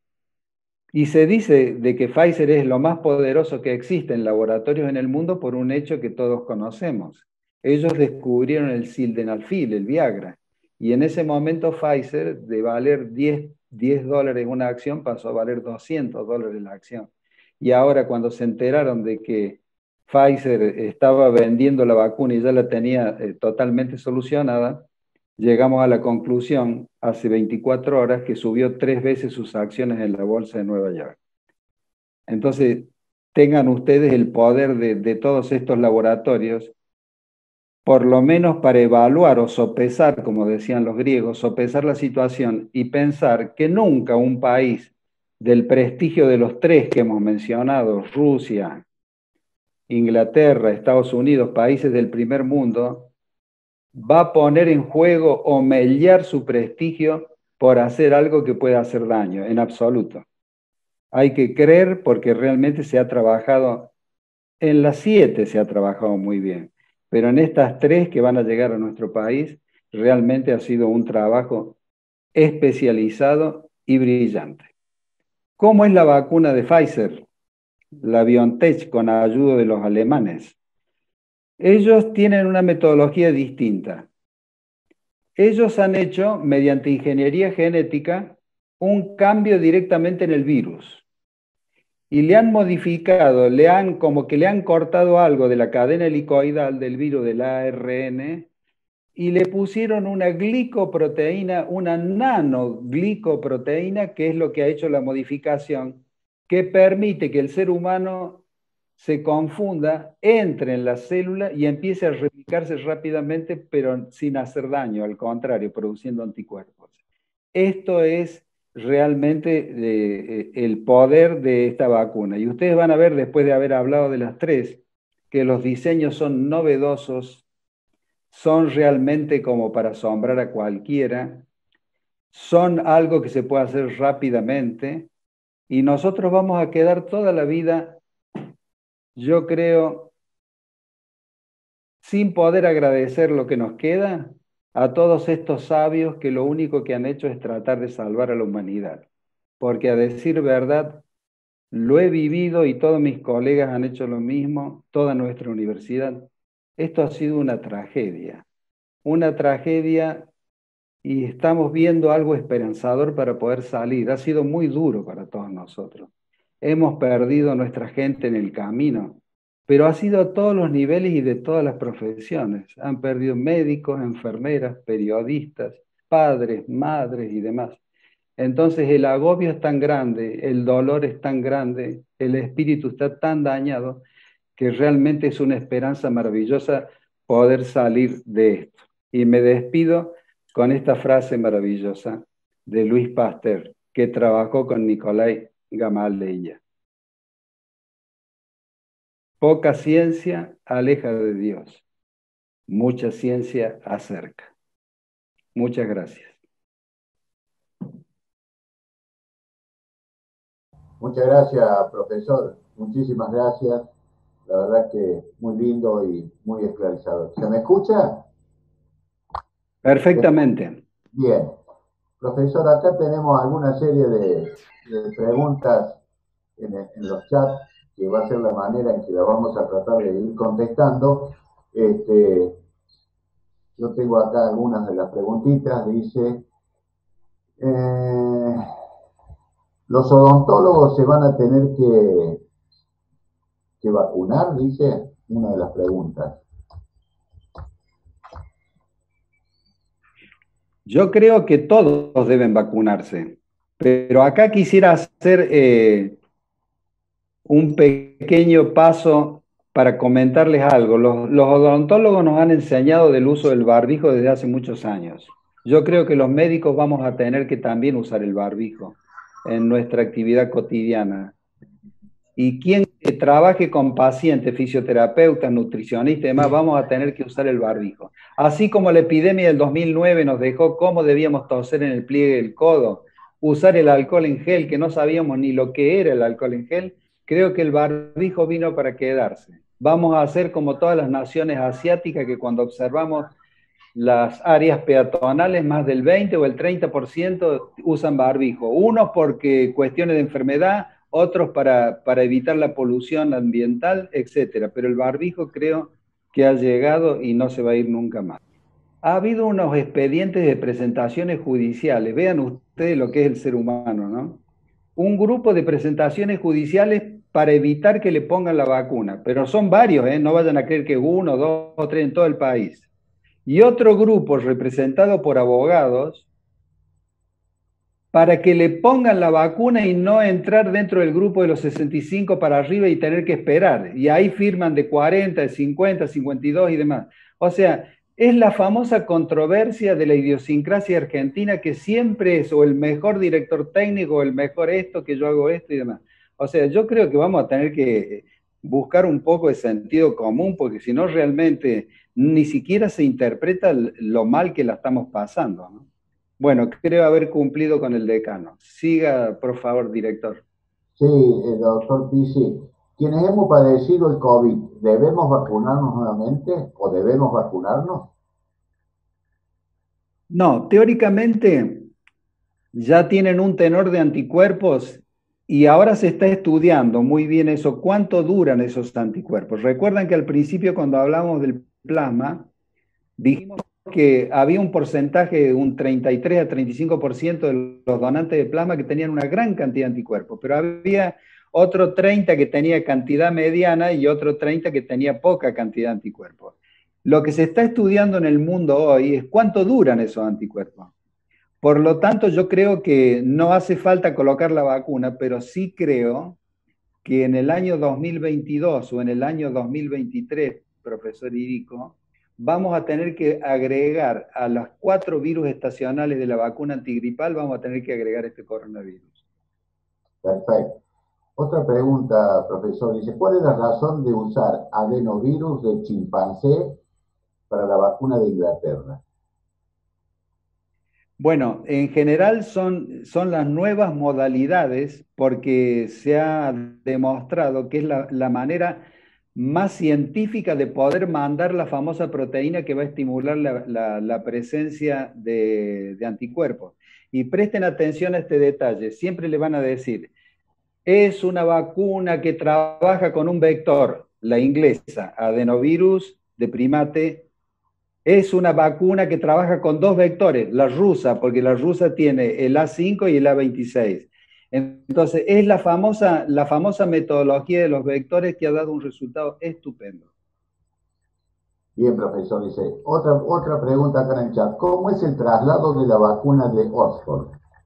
Y se dice de que Pfizer es lo más poderoso que existe en laboratorios en el mundo por un hecho que todos conocemos. Ellos descubrieron el sildenafil, el Viagra, y en ese momento Pfizer, de valer $10 una acción, pasó a valer $200 la acción. Y ahora cuando se enteraron de que Pfizer estaba vendiendo la vacuna y ya la tenía totalmente solucionada, llegamos a la conclusión hace 24 horas que subió 3 veces sus acciones en la bolsa de Nueva York. Entonces, tengan ustedes el poder de todos estos laboratorios, por lo menos para evaluar o sopesar, como decían los griegos, sopesar la situación y pensar que nunca un país del prestigio de los 3 que hemos mencionado, Rusia, Inglaterra, Estados Unidos, países del primer mundo, va a poner en juego o mellar su prestigio por hacer algo que pueda hacer daño, en absoluto. Hay que creer porque realmente se ha trabajado, en las 7 se ha trabajado muy bien, pero en estas 3 que van a llegar a nuestro país, realmente ha sido un trabajo especializado y brillante. ¿Cómo es la vacuna de Pfizer? La BioNTech con ayuda de los alemanes. Ellos tienen una metodología distinta. Ellos han hecho, mediante ingeniería genética, un cambio directamente en el virus. Y le han modificado, como que le han cortado algo de la cadena helicoidal del virus del ARN y le pusieron una glicoproteína, una nanoglicoproteína, que es lo que ha hecho la modificación, que permite que el ser humano se confunda, entre en la célula y empiece a replicarse rápidamente, pero sin hacer daño, al contrario, produciendo anticuerpos. Esto es realmente el poder de esta vacuna. Y ustedes van a ver, después de haber hablado de las tres, que los diseños son novedosos, son realmente como para asombrar a cualquiera, son algo que se puede hacer rápidamente, y nosotros vamos a quedar toda la vida, yo creo, sin poder agradecer lo que nos queda a todos estos sabios que lo único que han hecho es tratar de salvar a la humanidad. Porque a decir verdad, lo he vivido y todos mis colegas han hecho lo mismo, toda nuestra universidad. Esto ha sido una tragedia, y estamos viendo algo esperanzador para poder salir. Ha sido muy duro para todos nosotros. Hemos perdido nuestra gente en el camino, pero ha sido a todos los niveles y de todas las profesiones. Han perdido médicos, enfermeras, periodistas, padres, madres y demás. Entonces el agobio es tan grande, el dolor es tan grande, el espíritu está tan dañado, que realmente es una esperanza maravillosa poder salir de esto. Y me despido con esta frase maravillosa de Luis Pasteur, que trabajó con Nicolai Gamaleya. Poca ciencia aleja de Dios, mucha ciencia acerca. Muchas gracias. Muchas gracias, profesor. Muchísimas gracias. La verdad que muy lindo y muy esclarecedor. ¿Se me escucha? Perfectamente. Bien. Profesor, acá tenemos alguna serie de preguntas en los chats, que va a ser la manera en que la vamos a tratar de ir contestando. Yo tengo acá algunas de las preguntitas. Dice, los odontólogos se van a tener que vacunar, dice una de las preguntas. Yo creo que todos deben vacunarse, pero acá quisiera hacer un pequeño paso para comentarles algo. Los odontólogos nos han enseñado del uso del barbijo desde hace muchos años. Yo creo que los médicos vamos a tener que también usar el barbijo en nuestra actividad cotidiana. Y quien trabaje con pacientes, fisioterapeutas, nutricionistas y demás, vamos a tener que usar el barbijo. Así como la epidemia del 2009 nos dejó cómo debíamos toser en el pliegue del codo, usar el alcohol en gel, que no sabíamos ni lo que era el alcohol en gel, creo que el barbijo vino para quedarse. Vamos a hacer como todas las naciones asiáticas, que cuando observamos las áreas peatonales, más del 20 o el 30% usan barbijo. Unos porque cuestiones de enfermedad, otros para evitar la polución ambiental, etc. Pero el barbijo creo que ha llegado y no se va a ir nunca más. Ha habido unos expedientes de presentaciones judiciales. Vean ustedes lo que es el ser humano, ¿no? Un grupo de presentaciones judiciales para evitar que le pongan la vacuna. Pero son varios, ¿eh? No vayan a creer que uno, dos o tres en todo el país. Y otro grupo representado por abogados para que le pongan la vacuna y no entrar dentro del grupo de los 65 para arriba y tener que esperar. Y ahí firman de 40, de 50, 52 y demás. O sea, es la famosa controversia de la idiosincrasia argentina, que siempre es o el mejor director técnico o el mejor esto, que yo hago esto y demás. O sea, yo creo que vamos a tener que buscar un poco de sentido común, porque si no realmente ni siquiera se interpreta lo mal que la estamos pasando, ¿no? Bueno, creo haber cumplido con el decano. Siga, por favor, director. Sí, doctor Pisi. Quienes hemos padecido el COVID, ¿debemos vacunarnos nuevamente o debemos vacunarnos? No, teóricamente ya tienen un tenor de anticuerpos y ahora se está estudiando muy bien eso, cuánto duran esos anticuerpos. Recuerdan que al principio, cuando hablamos del plasma, dijimos que había un porcentaje de un 33 a 35% de los donantes de plasma que tenían una gran cantidad de anticuerpos, pero había otro 30 que tenía cantidad mediana y otro 30 que tenía poca cantidad de anticuerpos. Lo que se está estudiando en el mundo hoy es cuánto duran esos anticuerpos. Por lo tanto, yo creo que no hace falta colocar la vacuna, pero sí creo que en el año 2022 o en el año 2023, profesor Irico, vamos a tener que agregar a los 4 virus estacionales de la vacuna antigripal, vamos a tener que agregar este coronavirus. Perfecto. Otra pregunta, profesor. Dice, ¿cuál es la razón de usar adenovirus de chimpancé para la vacuna de Inglaterra? Bueno, en general son las nuevas modalidades porque se ha demostrado que es la manera más científica de poder mandar la famosa proteína que va a estimular la presencia de anticuerpos. Y presten atención a este detalle, siempre le van a decir, es una vacuna que trabaja con un vector, la inglesa, adenovirus de primate. Es una vacuna que trabaja con 2 vectores, la rusa, porque la rusa tiene el A5 y el A26. Entonces, es la famosa metodología de los vectores que ha dado un resultado estupendo. Bien, profesor. Dice, otra pregunta acá en el chat. ¿Cómo es el traslado de la vacuna de Oxford?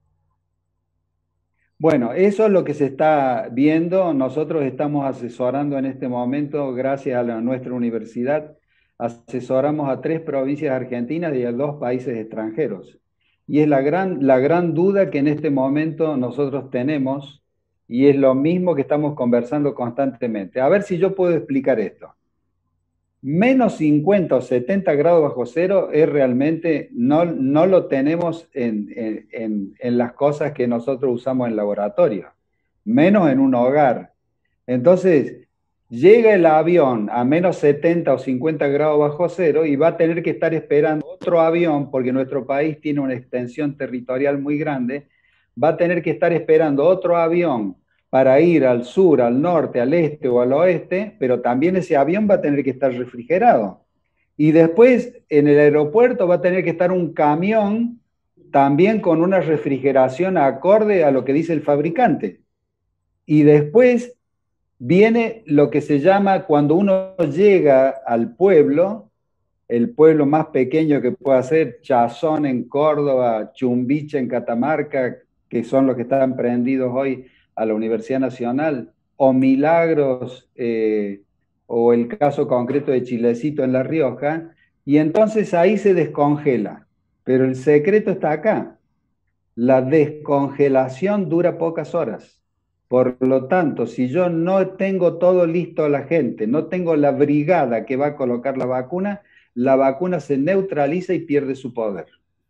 Bueno, eso es lo que se está viendo. Nosotros estamos asesorando en este momento, gracias a nuestra universidad, asesoramos a 3 provincias argentinas y a 2 países extranjeros. Y es la gran duda que en este momento nosotros tenemos, y es lo mismo que estamos conversando constantemente. A ver si yo puedo explicar esto. Menos 50 o 70 grados bajo cero es realmente, no lo tenemos en las cosas que nosotros usamos en laboratorio, menos en un hogar. Entonces, llega el avión a menos 70 o 50 grados bajo cero y va a tener que estar esperando otro avión, porque nuestro país tiene una extensión territorial muy grande, va a tener que estar esperando otro avión para ir al sur, al norte, al este o al oeste, pero también ese avión va a tener que estar refrigerado. Y después en el aeropuerto va a tener que estar un camión también con una refrigeración acorde a lo que dice el fabricante. Y después viene lo que se llama, cuando uno llega al pueblo, el pueblo más pequeño que pueda ser, Chazón en Córdoba, Chumbiche en Catamarca, que son los que están prendidos hoy a la Universidad Nacional, o Milagros, o el caso concreto de Chilecito en La Rioja, y entonces ahí se descongela. Pero el secreto está acá. La descongelación dura pocas horas. Por lo tanto, si yo no tengo todo listo a la gente, no tengo la brigada que va a colocar la vacuna se neutraliza y pierde su poder.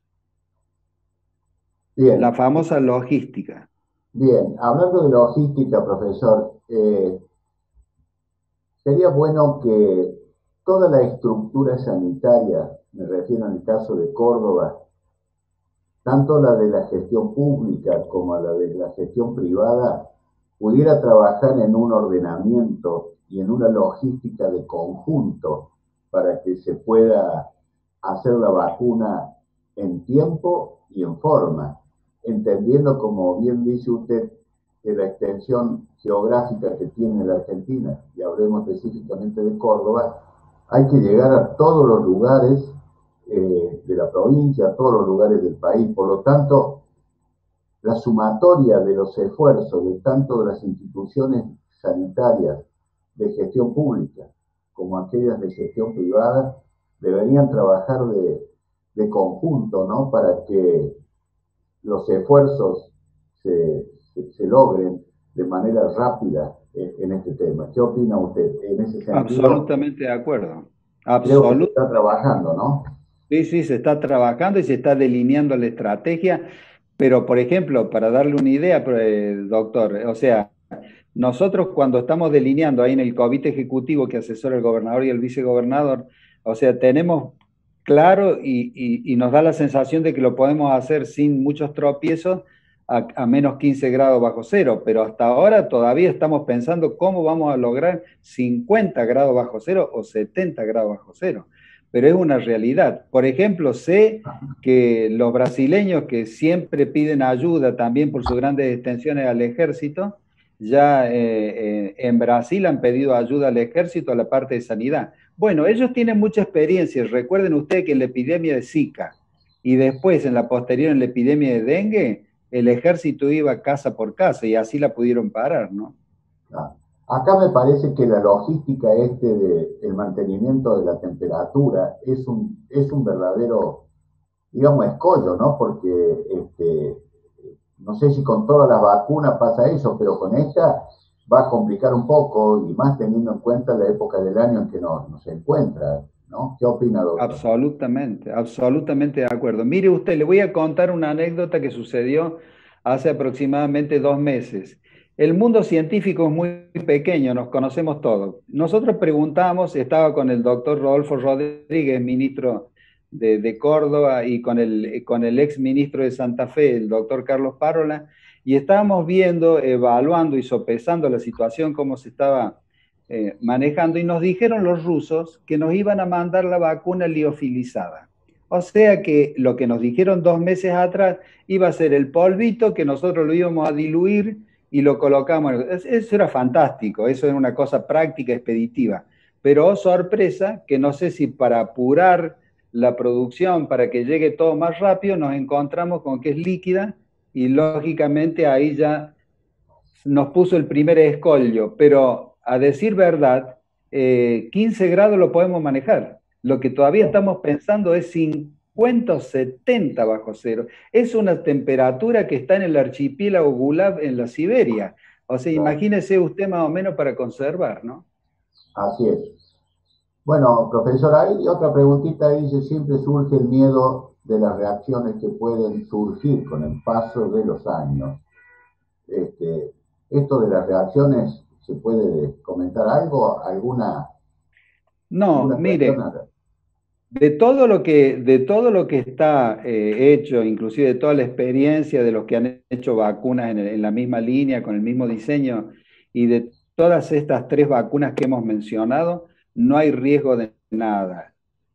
Bien. La famosa logística. Bien, hablando de logística, profesor, sería bueno que toda la estructura sanitaria, me refiero en el caso de Córdoba, tanto la de la gestión pública como la de la gestión privada, pudiera trabajar en un ordenamiento y en una logística de conjunto para que se pueda hacer la vacuna en tiempo y en forma, entendiendo, como bien dice usted, que la extensión geográfica que tiene la Argentina, y hablemos específicamente de Córdoba, hay que llegar a todos los lugares de la provincia, a todos los lugares del país. Por lo tanto, la sumatoria de los esfuerzos de tanto de las instituciones sanitarias de gestión pública como aquellas de gestión privada deberían trabajar de conjunto, ¿no? Para que los esfuerzos se logren de manera rápida en este tema. ¿Qué opina usted en ese sentido? Absolutamente de acuerdo. Creo que se está trabajando, ¿no? Sí, se está trabajando y se está delineando la estrategia, pero por ejemplo, para darle una idea, doctor, o sea, nosotros cuando estamos delineando ahí en el comité ejecutivo que asesora el gobernador y el vicegobernador, o sea, tenemos claro y nos da la sensación de que lo podemos hacer sin muchos tropiezos a menos 15 grados bajo cero, pero hasta ahora todavía estamos pensando cómo vamos a lograr 50 grados bajo cero o 70 grados bajo cero. Pero es una realidad. Por ejemplo, sé que los brasileños que siempre piden ayuda también por sus grandes extensiones al ejército, Ya en Brasil han pedido ayuda al ejército, a la parte de sanidad. Bueno, ellos tienen mucha experiencia. Recuerden ustedes que en la epidemia de Zika y después en la posterior en la epidemia de dengue, el ejército iba casa por casa y así la pudieron parar, ¿no? Ah, acá me parece que la logística de el mantenimiento de la temperatura es un verdadero, digamos, escollo, ¿no? Porque no sé si con todas las vacunas pasa eso, pero con esta va a complicar un poco, y más teniendo en cuenta la época del año en que nos se encuentra, ¿no? ¿Qué opina, doctor? Absolutamente, absolutamente de acuerdo. Mire usted, le voy a contar una anécdota que sucedió hace aproximadamente 2 meses. El mundo científico es muy pequeño, nos conocemos todos. Nosotros preguntamos, estaba con el doctor Rodolfo Rodríguez, ministro de Córdoba, y con el ex ministro de Santa Fe, el doctor Carlos Párola, y estábamos viendo, evaluando y sopesando la situación, cómo se estaba manejando, y nos dijeron los rusos que nos iban a mandar la vacuna liofilizada. O sea que lo que nos dijeron 2 meses atrás iba a ser el polvito que nosotros lo íbamos a diluir y lo colocamos. Eso era fantástico, eso era una cosa práctica, expeditiva. Pero oh, sorpresa, que no sé si para apurar la producción, para que llegue todo más rápido, nos encontramos con que es líquida y lógicamente ahí ya nos puso el primer escollo, pero a decir verdad, 15 grados lo podemos manejar. Lo que todavía estamos pensando es 50 o 70 bajo cero. Es una temperatura que está en el archipiélago Gulab en la Siberia. O sea, Claro, imagínese usted más o menos para conservar, ¿no? así es. Bueno, profesor, hay otra preguntita, dice, siempre surge el miedo de las reacciones que pueden surgir con el paso de los años. Este, esto de las reacciones, ¿se puede comentar algo? No, ¿Alguna cuestión? mire, de todo lo que está hecho, inclusive de toda la experiencia de los que han hecho vacunas en la misma línea, con el mismo diseño, y de todas estas 3 vacunas que hemos mencionado, no hay riesgo de nada.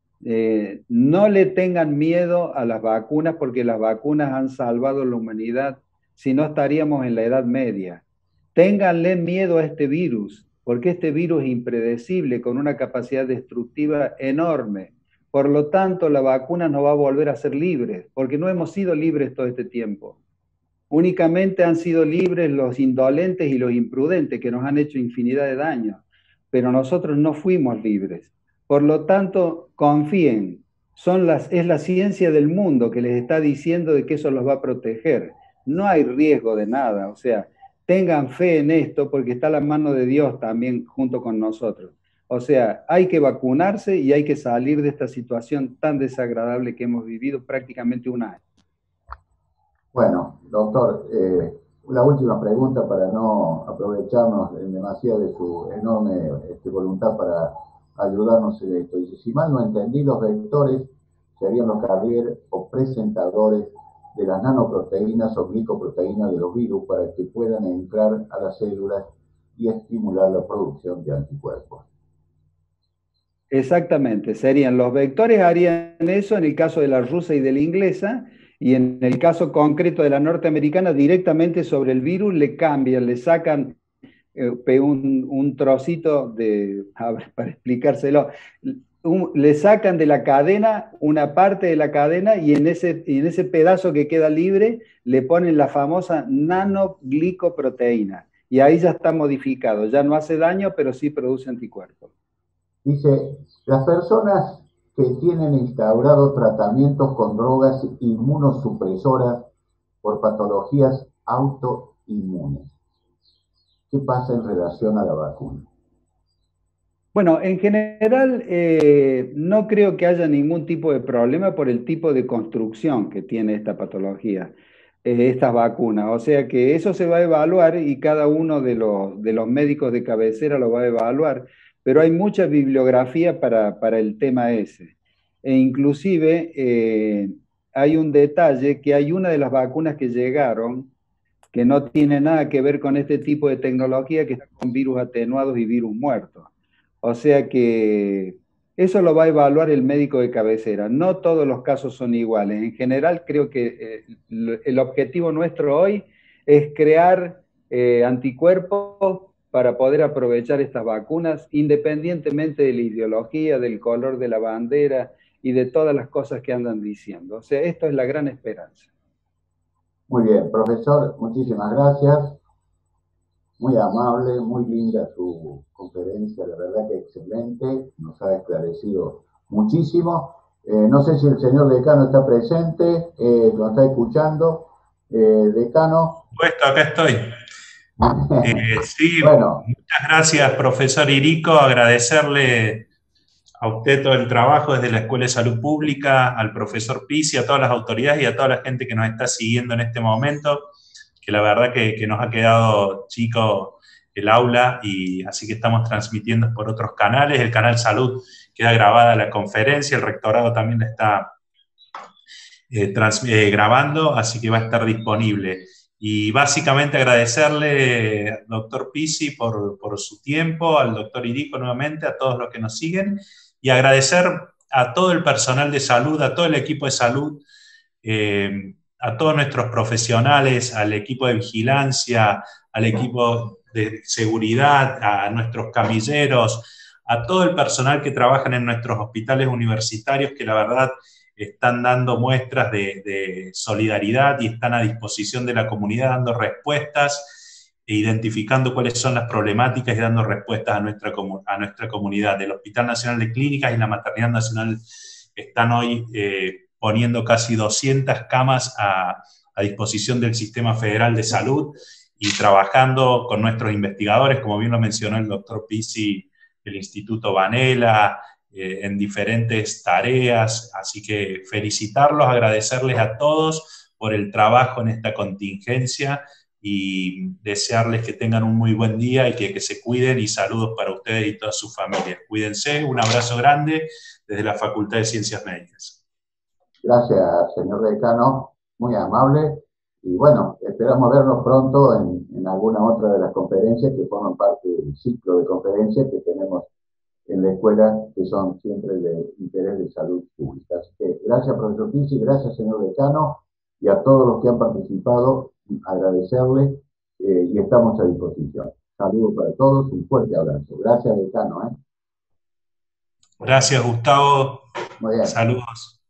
No le tengan miedo a las vacunas porque las vacunas han salvado la humanidad, si no estaríamos en la Edad Media. Ténganle miedo a este virus, porque este virus es impredecible, con una capacidad destructiva enorme. Por lo tanto, la vacuna nos va a volver a ser libres, porque no hemos sido libres todo este tiempo. Únicamente han sido libres los indolentes y los imprudentes que nos han hecho infinidad de daños, pero nosotros no fuimos libres. Por lo tanto, confíen, es la ciencia del mundo que les está diciendo de que eso los va a proteger. No hay riesgo de nada, o sea, tengan fe en esto porque está la mano de Dios también junto con nosotros. O sea, hay que vacunarse y hay que salir de esta situación tan desagradable que hemos vivido prácticamente un año. Bueno, doctor, la última pregunta para no aprovecharnos en demasiado de su enorme voluntad para ayudarnos en esto. Dice, si mal no entendí, los vectores serían los carrier o presentadores de las nanoproteínas o glicoproteínas de los virus para que puedan entrar a las células y estimular la producción de anticuerpos. Exactamente, serían los vectores, harían eso en el caso de la rusa y de la inglesa, y en el caso concreto de la norteamericana, directamente sobre el virus le cambian, le sacan un trocito de, a ver, para explicárselo, le sacan de la cadena una parte de la cadena y en ese pedazo que queda libre le ponen la famosa nanoglicoproteína. Y ahí ya está modificado, ya no hace daño, pero sí produce anticuerpos. Dice, las personas que tienen instaurado tratamientos con drogas inmunosupresoras por patologías autoinmunes, ¿qué pasa en relación a la vacuna? Bueno, en general no creo que haya ningún tipo de problema por el tipo de construcción que tiene esta patología, estas vacunas. O sea que eso se va a evaluar y cada uno de los médicos de cabecera lo va a evaluar, pero hay mucha bibliografía para el tema ese. E inclusive hay un detalle que hay una de las vacunas que llegaron que no tiene nada que ver con este tipo de tecnología, que está con virus atenuados y virus muertos. O sea que eso lo va a evaluar el médico de cabecera. No todos los casos son iguales. En general, creo que el objetivo nuestro hoy es crear anticuerpos para poder aprovechar estas vacunas, independientemente de la ideología, del color de la bandera y de todas las cosas que andan diciendo. O sea, esto es la gran esperanza. Muy bien, profesor, muchísimas gracias. Muy amable, muy linda su conferencia, la verdad que excelente, nos ha esclarecido muchísimo. No sé si el señor decano está presente, nos está escuchando. Decano. Puesto, acá estoy. Sí, Bueno, muchas gracias, profesor Irico. Agradecerle a usted todo el trabajo desde la Escuela de Salud Pública, al profesor Pizzi, a todas las autoridades y a toda la gente que nos está siguiendo en este momento, que la verdad que nos ha quedado chico el aula, y así que estamos transmitiendo por otros canales. El canal Salud queda grabada la conferencia, el rectorado también la está grabando, así que va a estar disponible. Y básicamente agradecerle, doctor Pizzi, por su tiempo, al doctor Irico nuevamente, a todos los que nos siguen, y agradecer a todo el personal de salud, a todo el equipo de salud, a todos nuestros profesionales, al equipo de vigilancia, al equipo de seguridad, a nuestros camilleros, a todo el personal que trabaja en nuestros hospitales universitarios, que la verdad están dando muestras de solidaridad y están a disposición de la comunidad dando respuestas e identificando cuáles son las problemáticas y dando respuestas a nuestra comunidad. El Hospital Nacional de Clínicas y la Maternidad Nacional están hoy poniendo casi 200 camas a disposición del Sistema Federal de Salud y trabajando con nuestros investigadores, como bien lo mencionó el doctor Pizzi, del Instituto Vanela, en diferentes tareas. Así que felicitarlos, agradecerles a todos por el trabajo en esta contingencia y desearles que tengan un muy buen día y que se cuiden, y saludos para ustedes y todas sus familias. Cuídense, un abrazo grande desde la Facultad de Ciencias Médicas. Gracias, señor decano, muy amable. Y bueno, esperamos vernos pronto en alguna otra de las conferencias que forman parte del ciclo de conferencias que tenemos en la escuela, que son siempre de interés de salud pública. Así que gracias, profesor Pizzi, gracias, señor decano, y a todos los que han participado, agradecerles, y estamos a disposición. Saludos para todos, un fuerte abrazo. Gracias, decano. Gracias, Gustavo. Muy bien. Saludos.